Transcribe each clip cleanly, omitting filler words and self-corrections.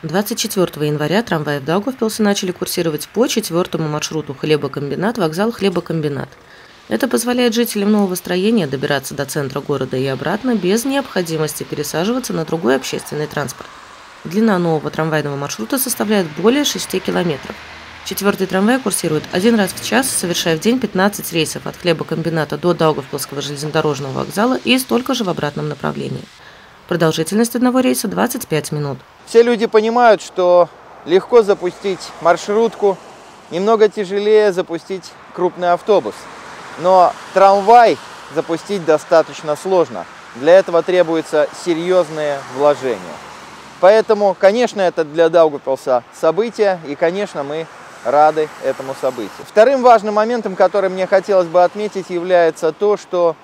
24 января трамваи в Даугавпилсе начали курсировать по 4-му маршруту хлебокомбинат, вокзал хлебокомбинат. Это позволяет жителям нового строения добираться до центра города и обратно без необходимости пересаживаться на другой общественный транспорт. Длина нового трамвайного маршрута составляет более 6 километров. 4-й трамвай курсирует один раз в час, совершая в день 15 рейсов от хлебокомбината до Даугавпилского железнодорожного вокзала и столько же в обратном направлении. Продолжительность одного рейса 25 минут. Все люди понимают, что легко запустить маршрутку, немного тяжелее запустить крупный автобус. Но трамвай запустить достаточно сложно. Для этого требуются серьезные вложения. Поэтому, конечно, это для Даугавпилса событие, и, конечно, мы рады этому событию. Вторым важным моментом, который мне хотелось бы отметить, является то, что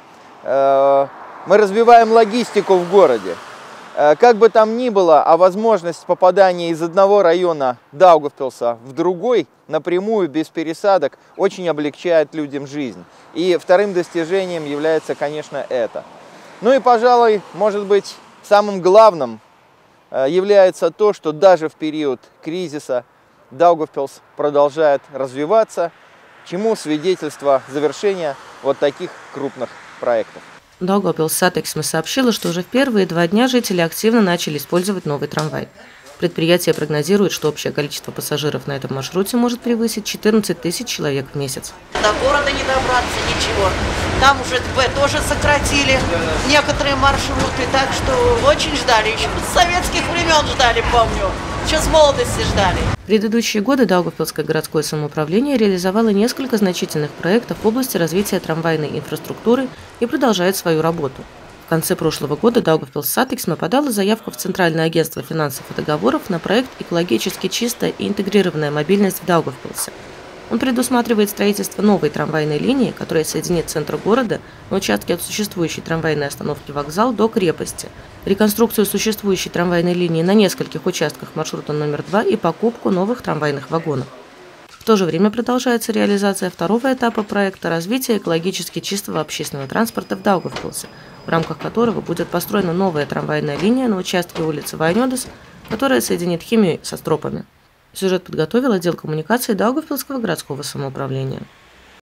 мы развиваем логистику в городе. Как бы там ни было, а возможность попадания из одного района Даугавпилса в другой напрямую, без пересадок, очень облегчает людям жизнь. И вторым достижением является, конечно, это. Ну и, пожалуй, может быть, самым главным является то, что даже в период кризиса Даугавпилс продолжает развиваться, чему свидетельство завершения вот таких крупных проектов. Даугавпилс Сатексме сообщила, что уже в первые 2 дня жители активно начали использовать новый трамвай. Предприятие прогнозирует, что общее количество пассажиров на этом маршруте может превысить 14 тысяч человек в месяц. До города не добраться, ничего. Там уже тоже сократили некоторые маршруты, так что очень ждали. Еще с советских времен ждали, помню. Еще с молодости ждали. В предыдущие годы Даугавпилское городское самоуправление реализовало несколько значительных проектов в области развития трамвайной инфраструктуры и продолжает свою работу. В конце прошлого года Даугавпилс Сатексме подала заявку в Центральное агентство финансов и договоров на проект «Экологически чистая и интегрированная мобильность в Даугавпилсе». Он предусматривает строительство новой трамвайной линии, которая соединит центр города на участке от существующей трамвайной остановки «Вокзал» до крепости, реконструкцию существующей трамвайной линии на нескольких участках маршрута номер 2 и покупку новых трамвайных вагонов. В то же время продолжается реализация второго этапа проекта развития экологически чистого общественного транспорта в Даугавпилсе, в рамках которого будет построена новая трамвайная линия на участке улицы Вайнёдес, которая соединит Химию со Стропами. Сюжет подготовил отдел коммуникации Даугавпилского городского самоуправления.